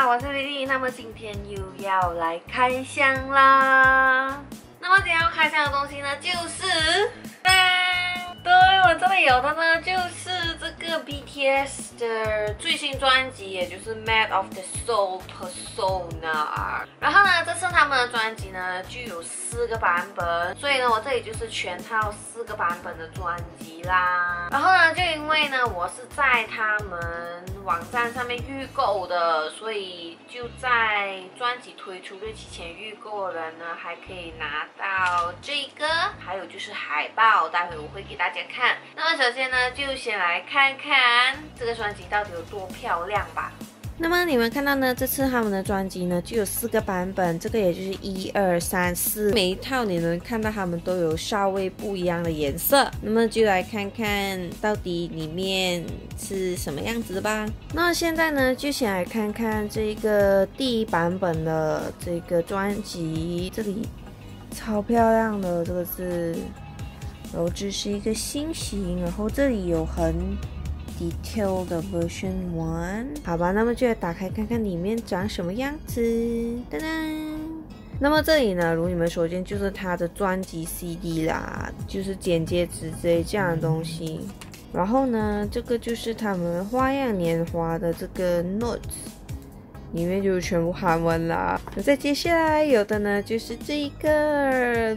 我是丽丽。那么今天又要来开箱啦。那么今天要开箱的东西呢，就是对我这里有的呢，就是这个 BTS 的最新专辑，也就是 Made of the Soul Persona。然后呢，这次他们的专辑呢就有4个版本，所以呢，我这里就是全套4个版本的专辑啦。然后呢，就因为呢，我是在他们网站上面预购的，所以就在专辑推出日期前预购的人呢，还可以拿到这个，还有就是海报，待会我会给大家看。那么首先呢，就先来看看这个专辑到底有多漂亮吧。那么你们看到呢，这次他们的专辑呢就有4个版本，这个也就是1、2、3、4，每一套你能看到他们都有稍微不一样的颜色。那么就来看看到底里面是什么样子的吧。那现在呢，就先来看看这个第1版本的这个专辑，这里超漂亮的这个字，然后这是一个心形，然后这里有很detail 的 version 1， 好吧，那么就来打开看看里面长什么样子。噔噔，那么这里呢，如你们所见，就是它的专辑 CD 啦，就是剪接纸之类这样的东西。然后呢，这个就是他们花样年华的这个 notes， 里面就全部韩文啦。再接下来有的呢，就是这个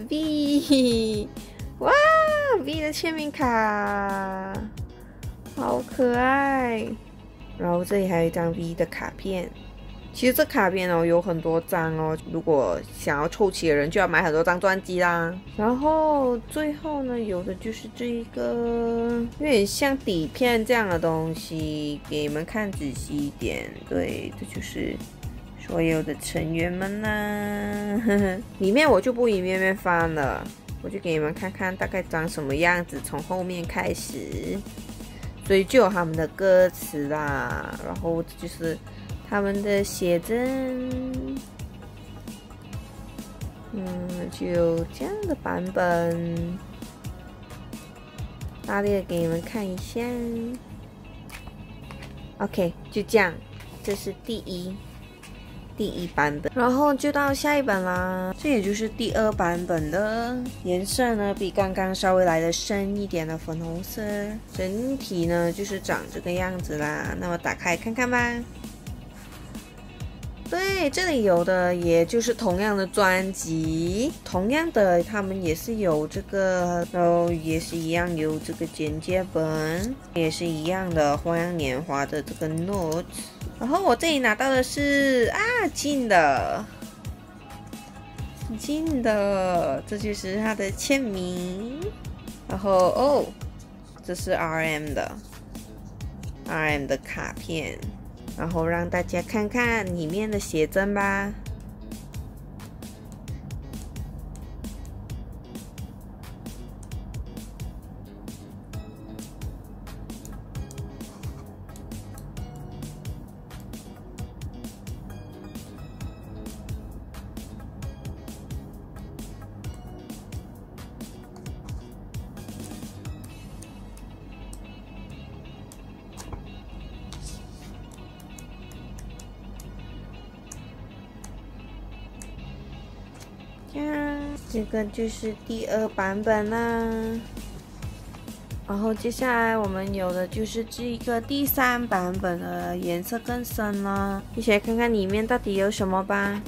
V， 哇 ，V 的签名卡。好可爱，然后这里还有一张 V 的卡片。其实这卡片哦有很多张哦，如果想要凑齐的人就要买很多张专辑啦。然后最后呢，有的就是这一个有点像底片这样的东西，给你们看仔细一点。对，这就是所有的成员们啦。里面我就不一面面翻了，我就给你们看看大概长什么样子，从后面开始。所以就有他们的歌词啦，然后这就是他们的写真，就有这样的版本，大力的给你们看一下。OK， 就这样，这是第一版本，然后就到下一版啦。这也就是第2版本的颜色呢，比刚刚稍微来的深一点的粉红色，整体呢就是长这个样子啦。那么打开看看吧。对，这里有的也就是同样的专辑，同样的他们也是有这个，然后也是一样有这个简介本，也是一样的花样年华的这个 notes。然后我这里拿到的是金的，这就是他的签名。然后这是 RM 的卡片，然后让大家看看里面的写真吧。这个就是第2版本啦。然后接下来我们有的就是这个第3版本的颜色更深了，一起来看看里面到底有什么吧。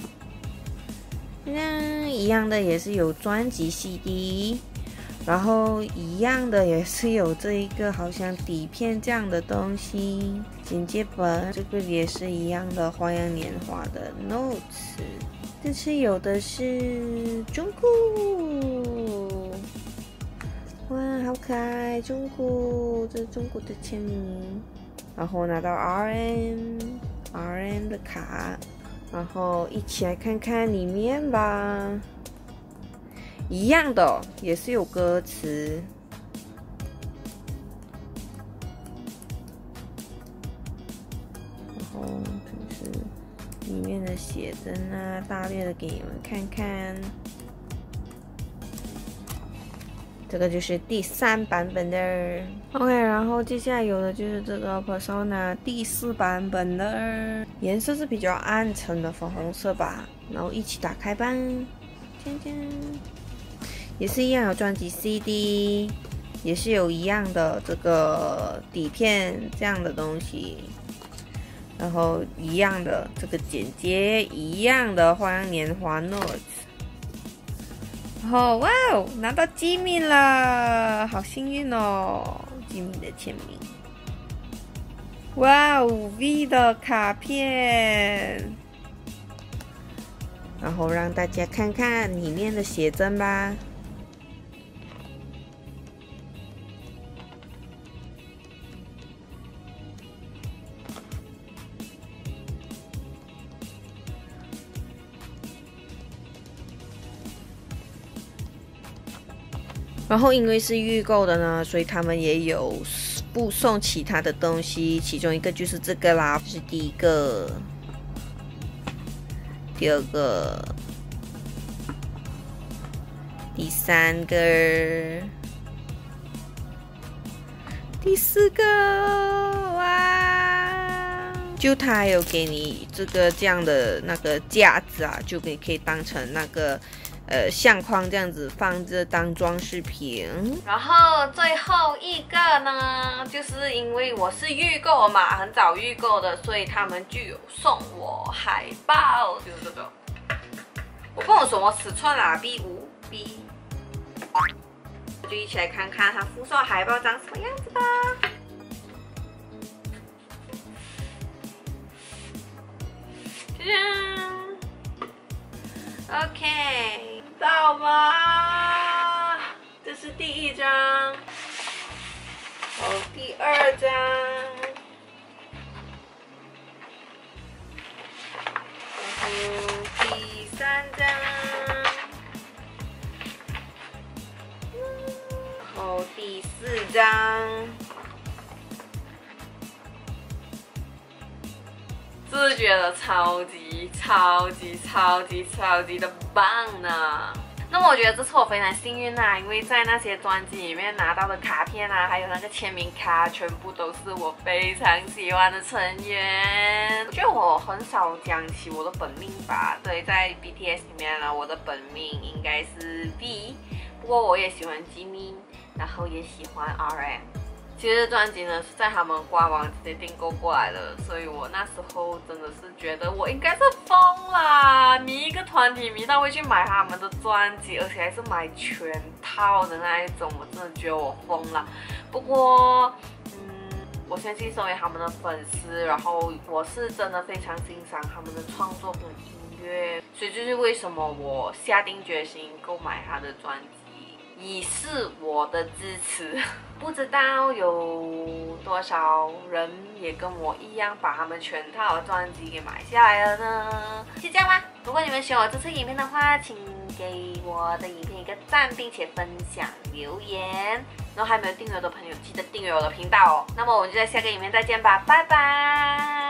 一样的也是有专辑 CD， 然后一样的也是有这一个好像底片这样的东西，简介本，这个也是一样的花样年华的 notes。这次有的是中国，哇，好可爱！中国，这是中国的签名。然后拿到 RM 的卡，然后一起来看看里面吧。一样的，也是有歌词。然后就是里面的写真啊，大略的给你们看看。这个就是第3版本的。OK， 然后接下来有的就是这个 Persona 第4版本的。 颜色是比较暗沉的粉红色吧。然后一起打开吧，锵锵，也是一样有专辑 CD， 也是有一样的这个底片这样的东西。 然后一样的这个剪接，一样的花样年华 notes， 然后哇哦，拿到吉米了，好幸运哦！吉米的签名，哇哦 ，V 的卡片，然后让大家看看里面的写真吧。 然后因为是预购的呢，所以他们也有附送其他的东西，其中一个就是这个啦，这是第一个，第二个，第三个，第四个，哇！就他有给你这样的那个架子啊，就可以当成那个。 相框这样子放着当装饰品，然后最后一个呢，就是因为我是预购嘛，很早预购的，所以他们就有送我海报，就是这个。我不懂什么尺寸啦 ，B5 B， 就一起来看看它附送海报长什么样子吧。OK。 到吗？这是第一张，哦，第二张，然后第三张，然后第四张，是觉得超级的棒呢！那么我觉得这次我非常幸运啊，因为在那些专辑里面拿到的卡片啊，还有那个签名卡，全部都是我非常喜欢的成员。我觉得我很少讲起我的本命吧，对，在 BTS 里面呢，我的本命应该是 V， 不过我也喜欢 Jimin， 然后也喜欢 RM。 其实专辑呢是在他们官网直接订购过来的，所以我那时候真的是觉得我应该是疯啦，迷一个团体迷到会去买他们的专辑，而且还是买全套的那一种，我真的觉得我疯了。不过，我相信身为他们的粉丝，然后我是真的非常欣赏他们的创作跟音乐，所以就是为什么我下定决心购买他的专辑。 以示我的支持，不知道有多少人也跟我一样把他们全套的专辑给买下来了呢？就这样吧。如果你们喜欢我这次影片的话，请给我的影片一个赞，并且分享留言。然后还没有订阅的朋友，记得订阅我的频道哦。那么我们就在下个影片再见吧，拜拜。